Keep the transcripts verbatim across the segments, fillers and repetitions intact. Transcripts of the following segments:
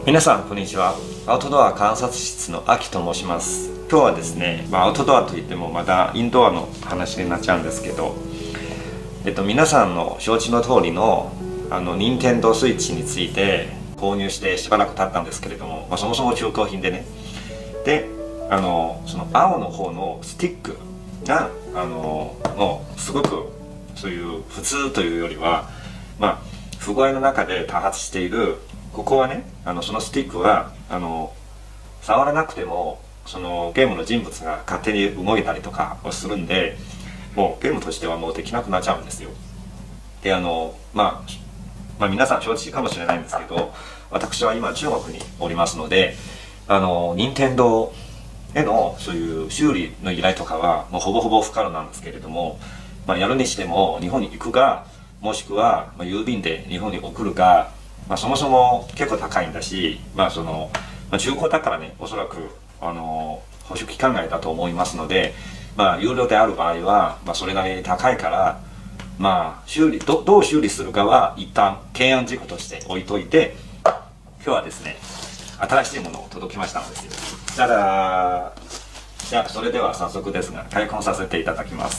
皆さんこんにちは。アウトドア観察室のアキと申します。今日はですね、まあ、アウトドアといってもまたインドアの話になっちゃうんですけど、えっと、皆さんの承知の通りのあの任天堂スイッチについて購入してしばらく経ったんですけれども、まあ、そもそも中古品でね、であのその青の方のスティックがあのもうすごくそういう普通というよりは、まあ、不具合の中で多発している。ここはね、あのそのスティックはあの触らなくてもそのゲームの人物が勝手に動いたりとかをするんで、もうゲームとしてはもうできなくなっちゃうんですよ。であの、まあ、まあ皆さん承知かもしれないんですけど、私は今中国におりますので、あの任天堂へのそういう修理の依頼とかはもうほぼほぼ不可能なんですけれども、まあ、やるにしても日本に行くか、もしくは郵便で日本に送るか、まあ、そもそも結構高いんだし、まあそのまあ、中古だからね、おそらくあの保守期間外だと思いますので、まあ、有料である場合は、まあ、それなりに高いから、まあ、修理 ど, どう修理するかは一旦懸案事項として置いといて、今日はですね新しいものを届きましたのですよ。ただじゃあそれでは早速ですが開梱させていただきます。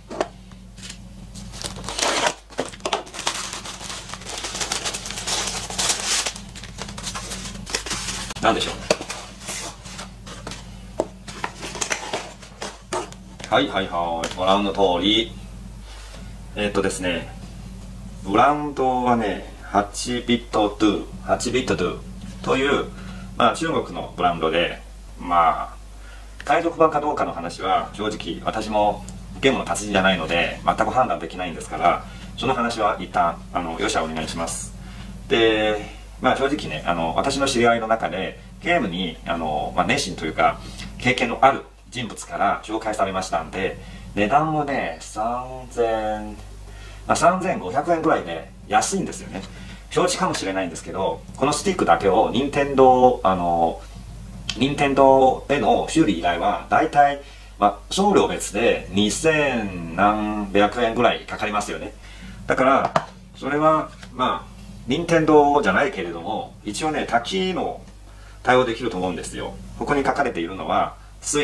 何でしょう。はいはいはい、ご覧の通り、えっとですねブランドはねはちビットドゥはちビットドゥという、まあ、中国のブランドで、まあ海賊版かどうかの話は正直私もゲームの達人じゃないので全く判断できないんですから、その話は一旦あのよしゃお願いします。でまあ正直ね、あの私の知り合いの中でゲームにあの、まあ、熱心というか経験のある人物から紹介されましたんで、値段もねさんぜん、まあ、さんぜんごひゃくえんぐらいで安いんですよね。承知かもしれないんですけど、このスティックだけを任天堂あの任天堂への修理依頼はだいたい、まあ、送料別でにせんなんびゃくえんぐらいかかりますよね。だからそれはまあ任天堂じゃないけれども一応ね多機能対応できると思うんですよ。ここに書かれているのは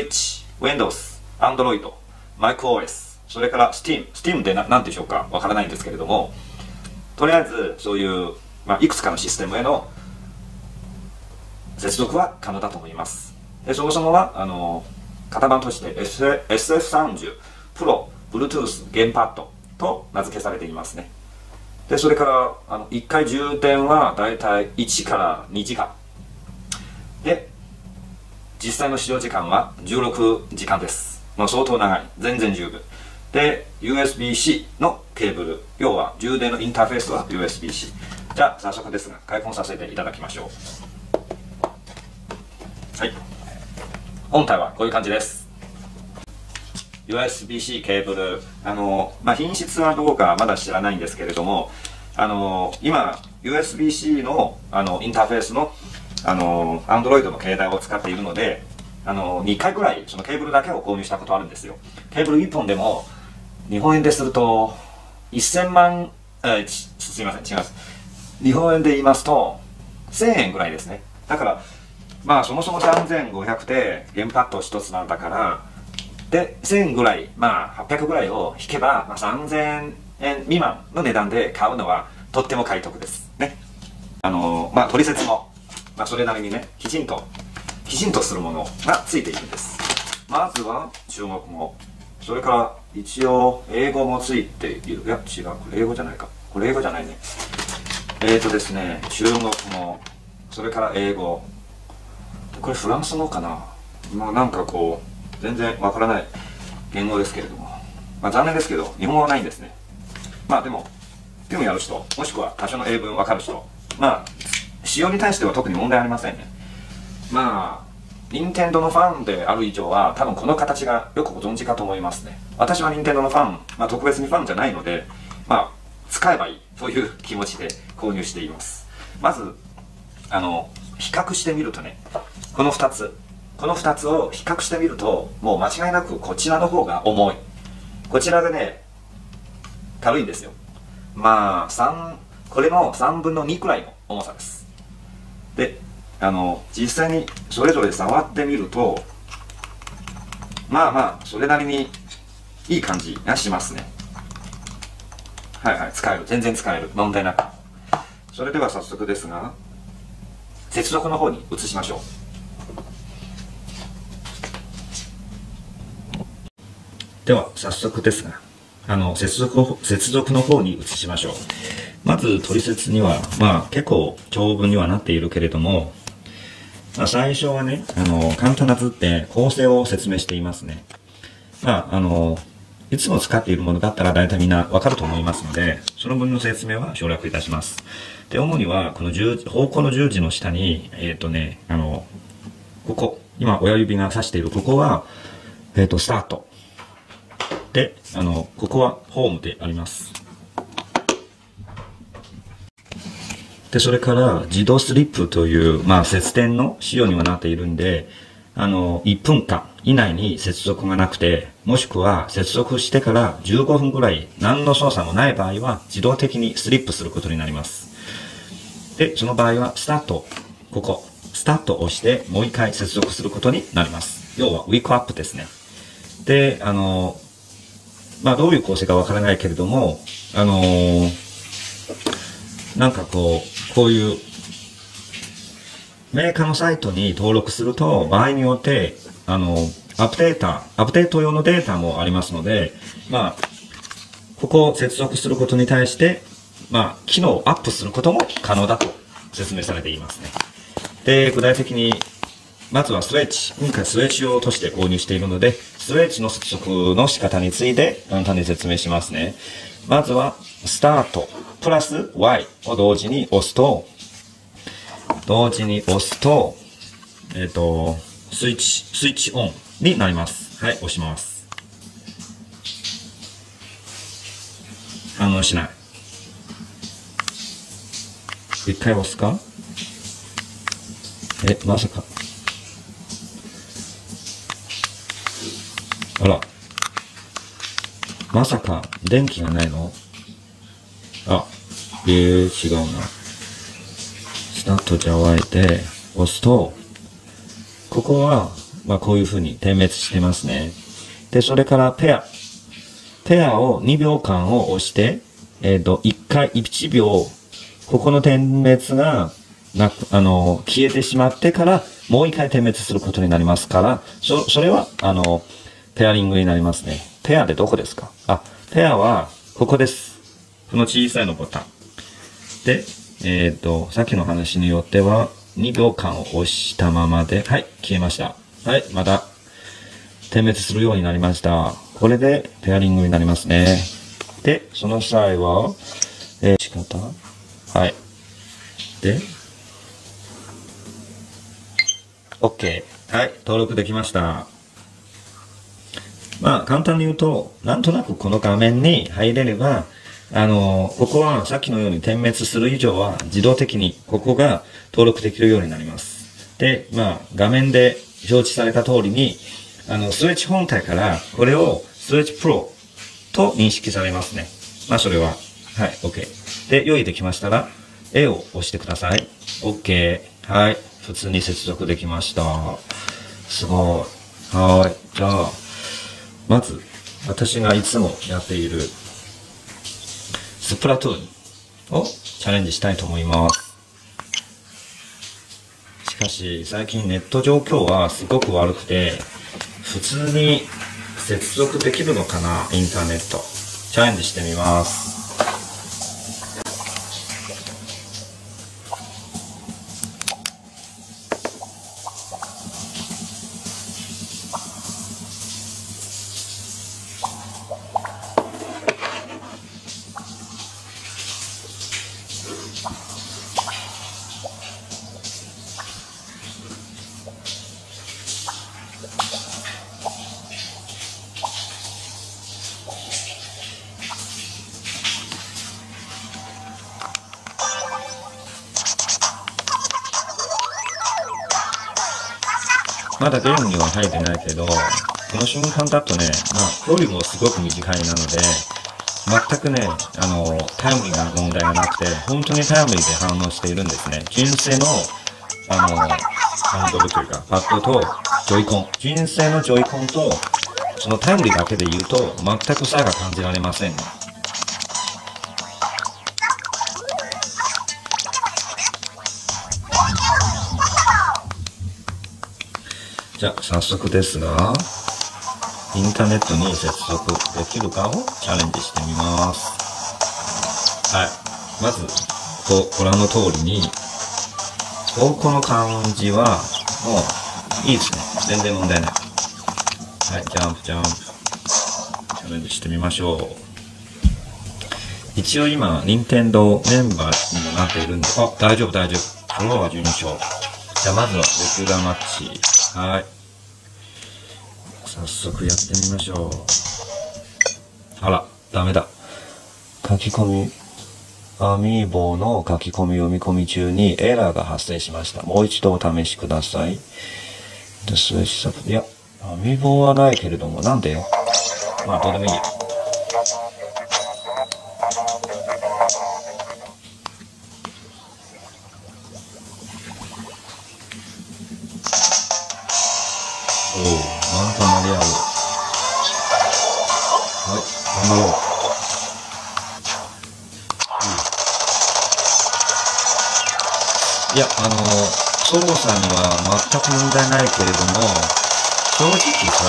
Switch、Windows、Android、MacOS、それから Steam。Steam って何でしょうかわからないんですけれども、とりあえずそういう、まあ、いくつかのシステムへの接続は可能だと思います。でそもそもはあの型番として エスエフさんじゅう Pro Bluetooth ゲームパッドと名付けされていますね。でそれからあのいっかい充電はだいたいいちからにじかんで、実際の使用時間はじゅうろくじかんです。まあ、相当長い、全然十分で ユーエスビーシー のケーブル、要は充電のインターフェースは ユーエスビーシー。 じゃあ早速ですが開梱させていただきましょう。はい、本体はこういう感じです。 ユーエスビーシー ケーブル、あの、まあ、品質はどうかまだ知らないんですけれども、あの今 ユーエスビーシー の, あのインターフェースのあの Android の携帯を使っているので、あのにかいぐらいそのケーブルだけを購入したことあるんですよ。ケーブルいっぽんでも日本円でするとせんまん、えすいません違います、日本円で言いますとせんえんぐらいですね。だからまあそもそもさんぜんごひゃくでゲームパッドひとつなんだから、でせんぐらい、まあはっぴゃくぐらいを引けば、まあ、さんぜんえん未満の値段で買うのはとっても買い得ですね。あのまあ取説も、まあ、それなりにねきちんときちんとするものがついているんです。まずは中国語、それから一応英語もついている。いや違う、これ英語じゃないか、これ英語じゃないね。えーとですね中国語、それから英語、これフランス語かな。まあなんかこう全然わからない言語ですけれども、まあ残念ですけど日本語はないんですね。まあでもゲームやる人、もしくは多少の英文わかる人、まあ使用に対しては特に問題ありませんね。まあ任天堂のファンである以上は多分この形がよくご存知かと思いますね。私は任天堂のファン、まあ、特別にファンじゃないので、まあ使えばいいという気持ちで購入しています。まずあの比較してみるとね、このふたつこのふたつを比較してみるともう間違いなくこちらの方が重い。こちらでね軽いんですよ。まあさんこれのさんぶんのにくらいの重さです。であの実際にそれぞれ触ってみると、まあまあそれなりにいい感じがしますね。はいはい、使える、全然使える、問題なく。それでは早速ですが、接続の方に移しましょう。では早速ですが、あの接続接続の方に移しましょう。まず取説には、まあ結構長文にはなっているけれども、まあ、最初はね、あの簡単な図って構成を説明していますね。まああのいつも使っているものだったら大体みんなわかると思いますので、その分の説明は省略いたします。で、主にはこの十方向の十字の下に、えっとね、あのここ、今親指が指しているここは、えっとスタート。で、あの、ここはホームであります。で、それから自動スリップという、まあ、接点の仕様にはなっているんで、あの、いっぷんかん以内に接続がなくて、もしくは接続してからじゅうごふんぐらい何の操作もない場合は自動的にスリップすることになります。で、その場合はスタート、ここ、スタートを押してもう一回接続することになります。要はウィークアップですね。で、あの、まあどういう構成かわからないけれども、あのー、なんかこう、こういうメーカーのサイトに登録すると場合によって、あの、アップデータ、アップデート用のデータもありますので、まあ、ここを接続することに対して、まあ、機能をアップすることも可能だと説明されていますね。で、具体的に、まずはスウェッチ。今回スウェッチ用として購入しているので、スウェッチの接続の仕方について簡単に説明しますね。まずは、スタート、プラス Y を同時に押すと、同時に押すと、えっと、スイッチ、スイッチオンになります。はい、押します。反応しない。一回押すか？え、まさか。あら。まさか、電気がないの？あ、えー、違うな。スタートじゃわいて、押すと、ここは、まあこういう風に点滅してますね。で、それからペア。ペアをにびょうかんを押して、えっと、いっかい、いちびょう、ここの点滅が、なく、あの、消えてしまってから、もう一回点滅することになりますから、そ、それは、あの、ペアリングになりますね。ペアでどこですか？あ、ペアは、ここです。この小さいのボタン。で、えっと、さっきの話によっては、にびょうかんを押したままで、はい、消えました。はい、また、点滅するようになりました。これで、ペアリングになりますね。で、その際は、えー、仕方？はい。で、OK。はい、登録できました。まあ、簡単に言うと、なんとなくこの画面に入れれば、あの、ここはさっきのように点滅する以上は自動的にここが登録できるようになります。で、まあ、画面で表示された通りに、あの、スイッチ本体からこれをスイッチプロと認識されますね。まあ、それは、はい、OK。で、用意できましたら、A を押してください。OK。はい。普通に接続できました。すごい。はい。じゃあ、まず、私がいつもやっている、スプラトゥーンをチャレンジしたいと思います。しかし、最近ネット状況はすごく悪くて、普通に接続できるのかな、インターネット。チャレンジしてみます。まだゲームには入ってないけど、この瞬間だとね、まあ、距離もすごく短いなので、全くね、あの、タイムリーな問題がなくて、本当にタイムリーで反応しているんですね。純正の、 あの、ハンドルというか、パッドとジョイコン。純正のジョイコンと、その頼りだけで言うと、全く差が感じられませんね。じゃあ、早速ですが、インターネットに接続できるかをチャレンジしてみます。はい。まず、こう、ご覧の通りに、ここの感じは、もう、いいですね。全然問題ない。はい、ジャンプ、ジャンプ。チャレンジしてみましょう。一応今、任天堂メンバーにもなっているんで、あ、大丈夫、大丈夫。フォロワーじゅうに勝。じゃあ、まずは、レギュラーマッチ。はい。早速やってみましょう。あら、ダメだ。書き込み、アミーボの書き込み読み込み中にエラーが発生しました。もう一度お試しください。で、スイッチサプいや、アミーボはないけれども、なんでよ。まあ、どうでもいいや。おお、なんか盛り上がる。はい、頑張ろう。いや、あの、操作には全く問題ないけれども、正直さ、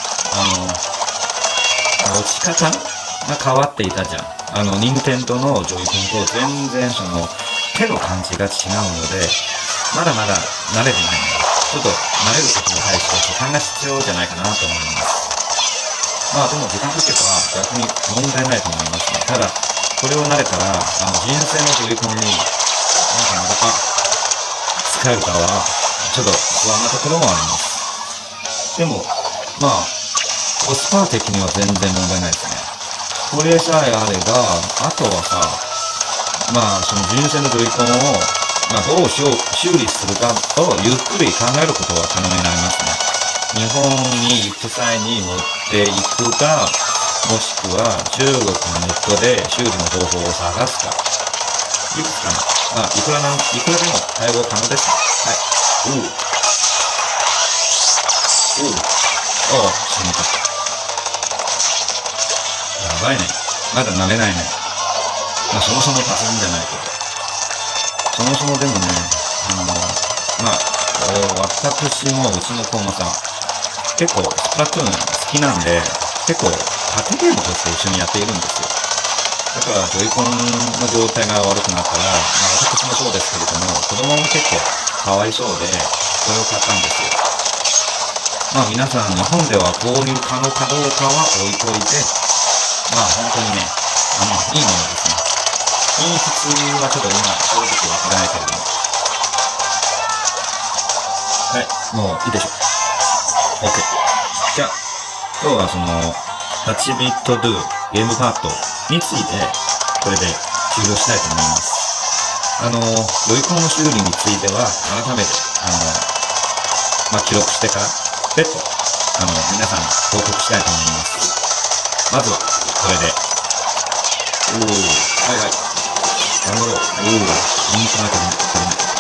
あの、持ち方が変わっていたじゃん。あの、任天堂のジョイコンと全然その、手の感じが違うので、まだまだ慣れてないんだ。ちょっと慣れることに対して時間が必要じゃないかなと思います。まあでも時間かけば逆に問題ないと思いますね。ただ、これを慣れたら、あの、純正のジョイコンに、なんかまた、使えるかは、ちょっと不安なところもあります。でも、まあ、コスパ的には全然問題ないですね。これさえあれば、あとはさ、まあ、その純正のジョイコンを、まあ、どう修理するかをゆっくり考えることは可能になりますね。日本に行く際に持っていくか、もしくは中国のネットで修理の方法を探すか。いくつかな。まあ、いくらなん、いくらでも対応可能ですね。はい。おう。おう。ああ、死にた。やばいね。まだ慣れないね。まあ、そもそもパソコンじゃないけど。そもそもでもね、あの、まあ、私もうちの子もさ、結構スプラトゥーン好きなんで、結構家庭ゲームとして一緒にやっているんですよ。だからジョイコンの状態が悪くなったら、まあ私もそうですけれども、子供も結構かわいそうで、これを買ったんですよ。まあ皆さん日本では購入可能かどうかは置いといて、まあ本当にね、あの、いいものですね。品質はちょっと今正直わからないけれども。はい、もういいでしょう。OK。じゃあ、今日はその、はちビットドゥゲームパッドについて、これで終了したいと思います。あの、ジョイコンの修理については、改めて、あの、まあ、記録してから、別途、あの、皆さんに報告したいと思います。まずは、これで。おー、はいはい。頑張ろう。おー、人気なくなってるね。